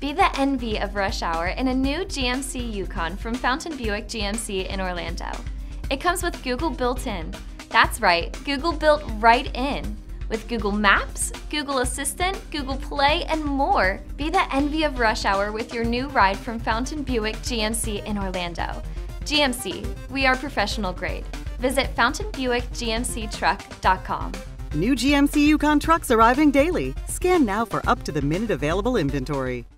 Be the envy of rush hour in a new GMC Yukon from Fountain Buick GMC in Orlando. It comes with Google built in. That's right, Google built right in. With Google Maps, Google Assistant, Google Play, and more. Be the envy of rush hour with your new ride from Fountain Buick GMC in Orlando. GMC, we are professional grade. Visit fountainbuickgmctruck.com. New GMC Yukon trucks arriving daily. Scan now for up-to-the-minute available inventory.